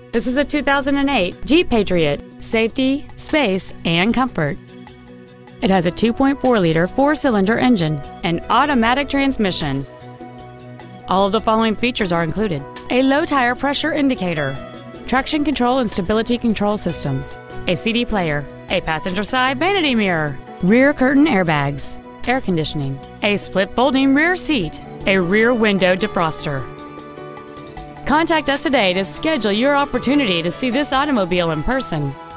This is a 2008 Jeep Patriot. Safety, space, and comfort. It has a 2.4-liter four-cylinder engine, an automatic transmission. All of the following features are included: a low tire pressure indicator, traction control and stability control systems, a CD player, a passenger side vanity mirror, rear curtain airbags, air conditioning, a split folding rear seat, a rear window defroster. Contact us today to schedule your opportunity to see this automobile in person.